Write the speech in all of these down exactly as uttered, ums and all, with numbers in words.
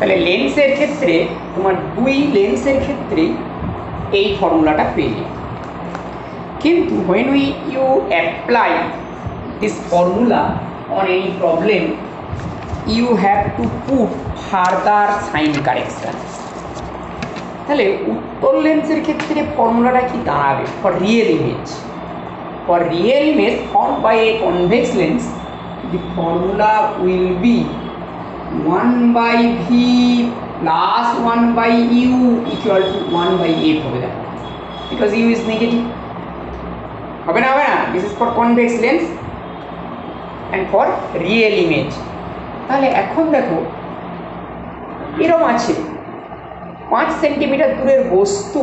তাহলে লেন্সের ক্ষেত্রে তোমার দুই লেন্সের ক্ষেত্রেই এই ফর্মুলাটা পেলে। কিন্তু when we you apply this formula on any problem you have to put further sign correction। তাহলে উত্তল লেন্সের ক্ষেত্রে ফর্মুলাটা কি দাঁড়াবে? For real image, for real image formed by a convex lens the formula will be one by v plus one by u equal to one by f হবে না, because u is negative। হবে না হবে না this is for convex lens and for real image। তাহলে এখন দেখো এরকম আছে পাঁচ সেন্টিমিটার দূরের বস্তু,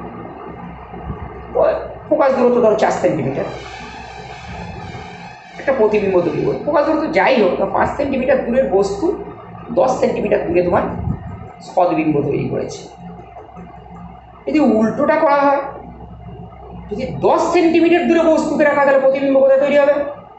ফোকাস দূরত্ব ধরো চার সেন্টিমিটার, একটা প্রতিবিম্ব তৈরি করবে, ফোকাস দূরত্ব যাই হোক পাঁচ সেন্টিমিটার দূরের বস্তু দশ সেন্টিমিটার দূরে তোমার সদবিম্ব তৈরি করেছে। যদি উল্টোটা করা হয়, যদি দশ সেন্টিমিটার দূরে বস্তুকে রাখা তাহলে প্রতিবিম্ব কোথায় তৈরি হবে?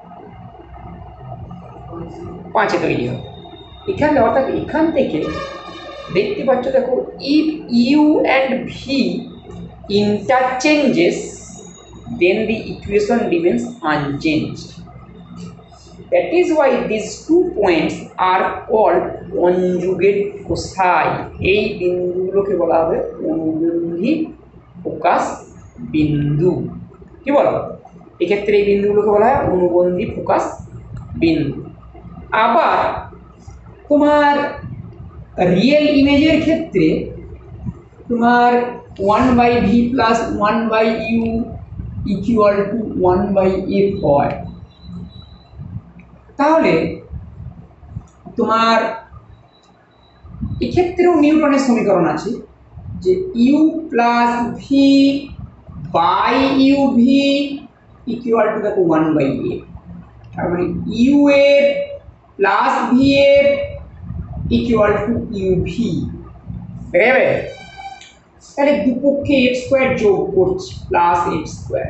পাঁচে তৈরি হবে। এখানে অর্থাৎ এখান থেকে দেখতে পাচ্ছ দেখো if U and V interchanges then the equation remains unchanged. That is why these two points are called conjugate foci। এই বিন্দুগুলোকে বলা হবে অনুবন্ধী ফোকাস বিন্দু। কি বলো? এক্ষেত্রে এই বিন্দুগুলোকে বলা হয় অনুবন্ধী ফোকাস বিন্দু। আবার তোমার রিয়েল ইমেজের ক্ষেত্রে তোমার one by V plus one by U equal to one by F হয়। তাহলে তোমার এক্ষেত্রেও নিউটনের সমীকরণ আছে যে U plus V by U V equal to দেখো ওয়ান বাই এফ। তার মানে ইউ এর প্লাস ভি এর ইকুয়াল টু ইউ ভি। দেখে যাবে? তাহলে দুপক্ষে এফ স্কোয়ার যোগ করছি প্লাস এফ স্কোয়ার।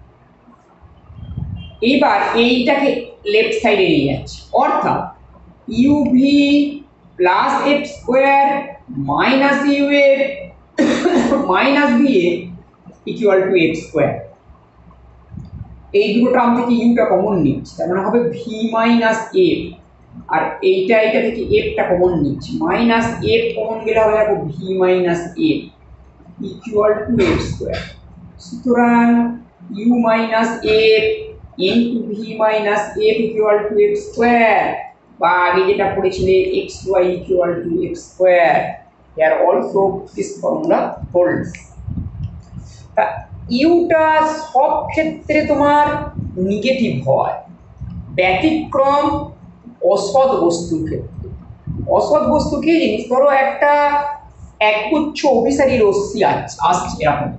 এইবার এইটাকে লেফট সাইডে নিয়ে যাচ্ছে, অর্থাৎ U V plus F square minus U এর মাইনাস ভি এর ইকুয়াল টু এফ স্কোয়ার। এই দুটো টার্ম থেকে ইউটা কমন নিচ্ছে, তার মানে হবে ভি মাইনাস এফ। আর এইটা এইটা থেকে এফটা কমন নিচ্ছে, মাইনাস এফ কমন গেলে হবে দেখো V minus F equal to F square. সুতরাং U minus F into V minus F equal to F square, বা আগে যেটা পড়েছিলে X Y equal to F square. Here also this formula holds. তা ইউটা সব ক্ষেত্রে তোমার নেগেটিভ হয়, ব্যতিক্রম অসৎ বস্তুর ক্ষেত্রে। অসৎ বস্তু কি জিনিস? ধরো একটা একগুচ্ছ অভিসারী রশ্মি আসছে, এরকম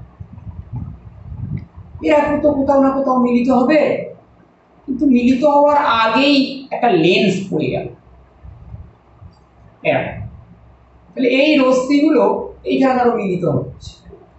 এরকম তো কোথাও না কোথাও মিলিত হবে, কিন্তু মিলিত হওয়ার আগেই একটা লেন্স পড়ে গেল এরকম। তাহলে এই রশ্মিগুলো এইখানে আরো মিলিত হচ্ছে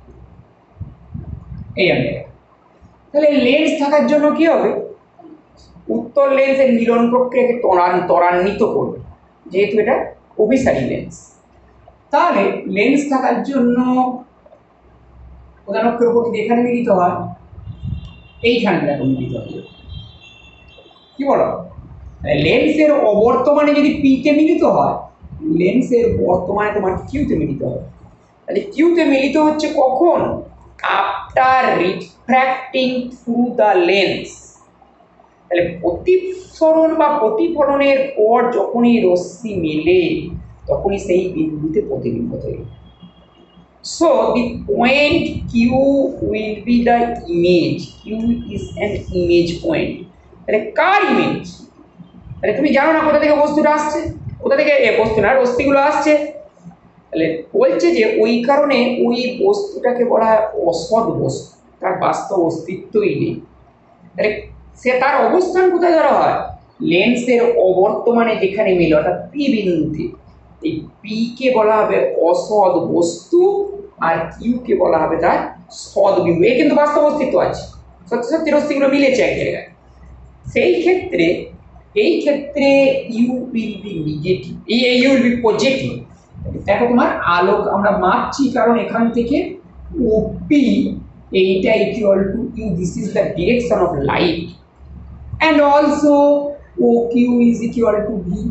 এই আমি। তাহলে লেন্স থাকার জন্য কি হবে? উত্তল লেন্সের মিলন প্রক্রিয়াকে ত্বরান্বিত করবে, যেহেতু এটা অভিসারী লেন্স। তাহলে লেন্স থাকার জন্য প্রধান অক্ষের উপর যেখানে মিলিত হয় এইখানে দেখো মিলিত হবে। কি বলো? লেন্সের অবর্তমানে যদি পিতে মিলিত হয়, লেন্সের বর্তমানে তোমার কিউতে মিলিত হবে। তাহলে কিউতে মিলিত হচ্ছে কখন? After refracting through the lens. তাহলে প্রতিসরণ বা প্রতিফলনের পর যখনই রশ্মি মেলে তখনই সেই বিন্দুতে প্রতিবিম্ব তৈরি। So the point Q will be the image. Q is an image point. তাহলে কার ইমেজ? তাহলে তুমি জানো না কোথা থেকে বস্তুটা আসছে, কোথা থেকে এ বস্তু না রশ্মিগুলো আসছে। তাহলে বলছে যে ওই কারণে ওই বস্তুটাকে বলা হয় অসৎ বস্তু, তার বাস্তব অস্তিত্বই নেই। তাহলে সে তার অবস্থান কোথায় ধরা হয়? লেন্সের অবর্তমানে যেখানে মিলে অর্থাৎ পি বিন্দুতে। এই পি কে বলা হবে অসৎ বস্তু, আর কিউ কে বলা হবে তার সৎ বিন্দু। এই কিন্তু বাস্তব অস্তিত্ব আছে, সত্যি সত্যি রশ্মিগুলো মিলেছে এক জায়গায়। সেই ক্ষেত্রে এই ক্ষেত্রে ইউ উইল বি নেগেটিভ, এই ইউ উইল বি পজিটিভ। দেখো তোমার আলোক আমরা মাপছি কারণ এখান থেকে ওপি এইটা equal to U, this is the direction of light, and also O Q is equal to V.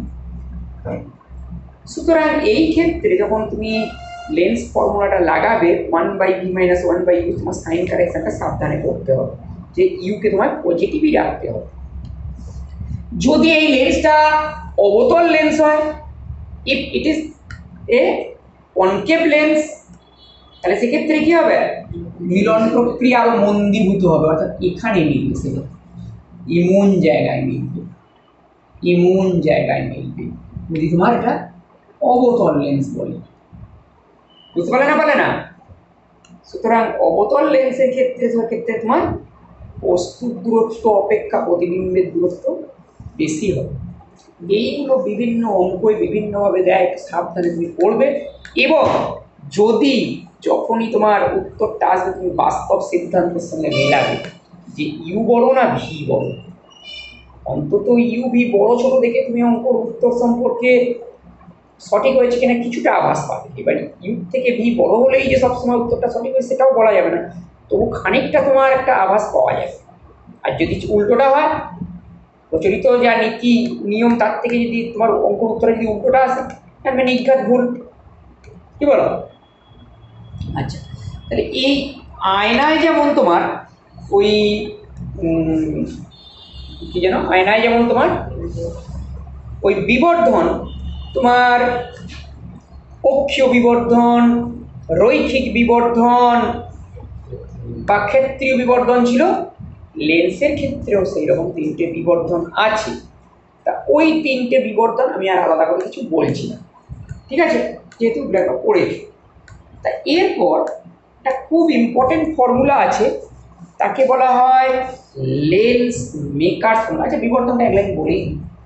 সুতরাং এই ক্ষেত্রে যখন তুমি লেন্স ফর্মুলাটা লাগাবে one by V minus one by U, তোমার সাইন কারেকশনটা সাবধানে করতে হবে যে ইউকে তোমার পজিটিভই রাখতে হবে। যদি এই লেন্সটা অবতল লেন্স হয়, if it is a concave lens, তাহলে সেক্ষেত্রে কি হবে, মিলন প্রক্রিয়া আরো মন্দীভূত হবে, অর্থাৎ এখানে মিলবে, সেটা ইমুন জায়গায় মিলবে, ইমুন জায়গায় মিলবে যদি তোমার এটা অবতল লেন্স বলে। বুঝতে পারলে না পারলে না? সুতরাং অবতল লেন্সের ক্ষেত্রে ক্ষেত্রে তোমার বস্তুর দূরত্ব অপেক্ষা প্রতিবিম্বের দূরত্ব বেশি হবে। এইগুলো বিভিন্ন অঙ্কই বিভিন্নভাবে দেয়, একটু সাবধানে তুমি পড়বে। এবং যদি যখনই তোমার উত্তরটা আসবে তুমি বাস্তব সিদ্ধান্তের সঙ্গে মেলাবে যে ইউ বড় না ভি বড়, অন্তত ইউ ভি বড় ছোট দেখে তুমি অঙ্কর উত্তর সম্পর্কে সঠিক হয়েছে কিনা কিছুটা আভাস পাবে। এবার ইউ থেকে ভি বড় হলেই যে সবসময় উত্তরটা সঠিক হয় সেটাও বলা যাবে না, তবু খানিকটা তোমার একটা আভাস পাওয়া যাবে। আর যদি উল্টোটা হয়, প্রচলিত যা নীতি নিয়ম তার থেকে যদি তোমার অঙ্ক উত্তরে যদি উল্টোটা আসে, তাহলে নির্ঘাত ভুল। কি বলো? আচ্ছা, তাহলে এই আয়নায় যেমন তোমার ওই কি যেন আয়নায় যেমন তোমার ওই বিবর্ধন, তোমার কক্ষীয় বিবর্ধন, রৈখিক বিবর্ধন বা ক্ষেত্রীয় বিবর্ধন ছিল, লেন্সের ক্ষেত্রেও সেই রকম তিনটে বিবর্ধন আছে। তা ওই তিনটে বিবর্ধন আমি আর আলাদা করে কিছু বলছি না, ঠিক আছে, যেহেতু ব্যাপার পড়েছি। তা এরপর একটা খুব ইম্পর্টেন্ট ফর্মুলা আছে, তাকে বলা হয় লেন্স মেকার ফর্মুলা। আচ্ছা, বিবর্ধনটা এক লাইন বলেই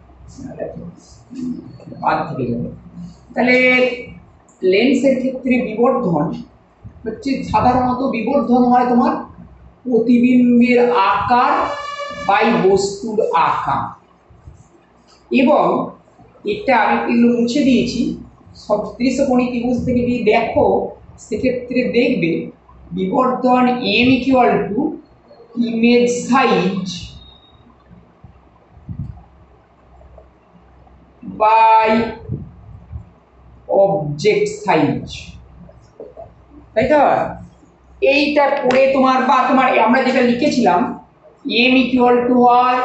বাদ থেকে যাবে। তাহলে লেন্সের ক্ষেত্রে বিবর্ধন হচ্ছে সাধারণত বিবর্ধন হয় তোমার প্রতিবিম্বের আকার বাই বস্তুর আকার, এবং এটা আমি কিন্তু মুছে দিয়েছি। সদৃশকোণী ত্রিভুজ থেকে যদি দেখো সেক্ষেত্রে দেখবে বিবর্ধন M equal to image size by object size, তাই তো? এইটা করে তোমার বা তোমার আমরা যেটা লিখেছিলাম এম ইকুয়াল টু হয়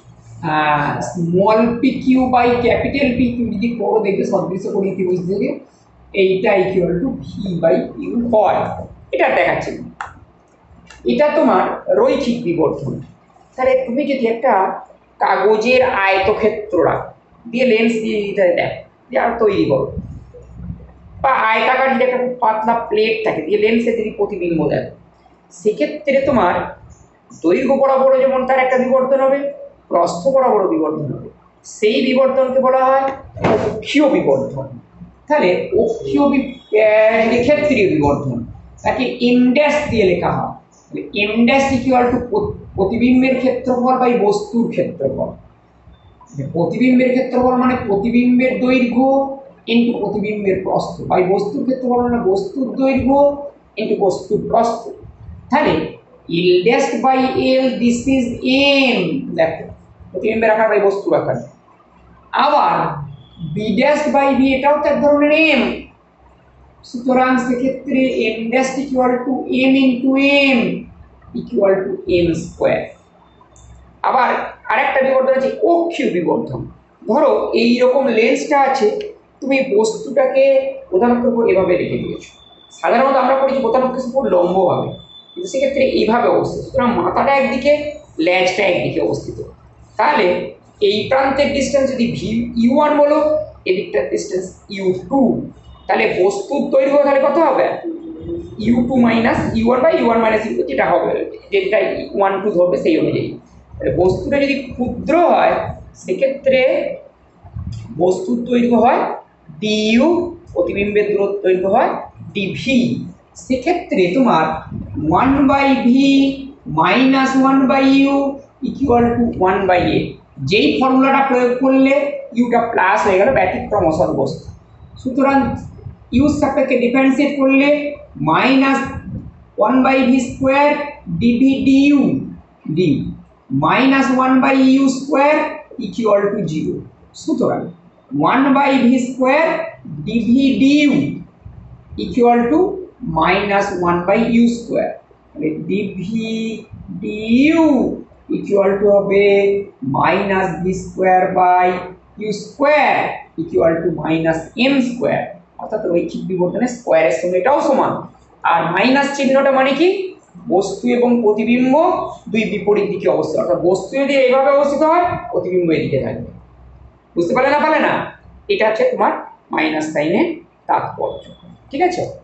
small P Q by capital P Q, যদি করো দেখবে সদৃশকোণী ত্রিভুজ থেকে এইটা equal to V by U হয়। এটা দেখাচ্ছি, এটা তোমার রৈখিক বিবর্ধন। তাহলে তুমি যদি একটা কাগজের আয়তক্ষেত্র রাখো, দিয়ে লেন্স দিয়ে দিতে দেখ আর তৈরি করো, বা আয়তাকার যদি একটা পাতলা প্লেট থাকে দিয়ে লেন্সে যদি প্রতিবিম্ব দেয়, সেক্ষেত্রে তোমার দৈর্ঘ্য বরাবর যেমন তার একটা বিবর্ধন হবে, প্রস্থ বরাবর বিবর্ধন হবে, সেই বিবর্ধনকে বলা হয় অক্ষীয় বিবর্ধন। তাহলে অক্ষীয় ক্ষেত্রীয় বিবর্ধন তাকে এম ড্যাশ দিয়ে লেখা হয়। তাহলে এম ড্যাশ ইকুয়াল টু প্রতিবিম্বের ক্ষেত্রফল বাই বস্তুর ক্ষেত্রফল। প্রতিবিম্বের ক্ষেত্রফল মানে প্রতিবিম্বের দৈর্ঘ্য ইন্টু প্রতিবিম্বের প্রস্থ, বাই বস্তুর ক্ষেত্রফল মানে বস্তুর দৈর্ঘ্য ইন্টু বস্তুর প্রস্থ। তাহলে L dash by L, this is M, দেখো প্রতিবিম্বের আকার বাই বস্তুর আকার। আবার বি ড্যাশ বাই বি, এটাও তো এক ধরনের এম। সুতরাং সেক্ষেত্রে M dash equal to M into M equal to M square. আবার আরেকটা বিবর্ধন আছে অক্ষীয় বিবর্ধন। ধরো এইরকম লেন্সটা আছে, তুমি বস্তুটাকে প্রধানক্ষের উপর এভাবে রেখে দিয়েছো। সাধারণত আমরা করেছি প্রধানক্ষের উপর লম্বভাবে, কিন্তু সেক্ষেত্রে এইভাবে অবস্থিত। সুতরাং মাথাটা একদিকে, ল্যাজটা একদিকে অবস্থিত। তাহলে এই প্রান্তের ডিস্টেন্স যদি ভি ইউ ওয়ান বলো, এদিকটার ডিস্টেন্স ইউ টু, তাহলে বস্তুর দৈর্ঘ্য তাহলে কত হবে, U two minus U one by U one minus U two, যেটা হবে যেটা ওয়ান টু ধরবে সেই অনুযায়ী। তাহলে বস্তুটা যদি ক্ষুদ্র হয় সেক্ষেত্রে বস্তুর দৈর্ঘ্য হয় ডিইউ, প্রতিবিম্বের দূরত্ব দৈর্ঘ্য হয় ডিভি। সেক্ষেত্রে তোমার one by V minus one by U equal to one by A, যেই ফর্মুলাটা প্রয়োগ করলে ইউটা প্লাস হয়ে গেল ব্যতিক্রম অসৎ বস্তু। সুতরাং ইউর সাপেক্ষে ডিফারেন্সিয়েট করলে minus one by V square DV DU DU minus one by U square equal to zero. সুতরাং one by V square DV DU equal to minus one by U square, তাহলে DV DU equal to হবে minus V square by U square equal to minus M square, অর্থাৎ রৈখিক বিবর্তনের স্কোয়ারের সঙ্গে এটাও সমান। আর মাইনাস চিহ্নটা মানে কি, বস্তু এবং প্রতিবিম্ব দুই বিপরীত দিকে অবস্থিত, অর্থাৎ বস্তু যদি এইভাবে অবস্থিত হয় প্রতিবিম্ব এদিকে থাকবে। বুঝতে পারলে না পারলে না, এটা হচ্ছে তোমার মাইনাস সাইনের তাৎপর্য। ঠিক আছে।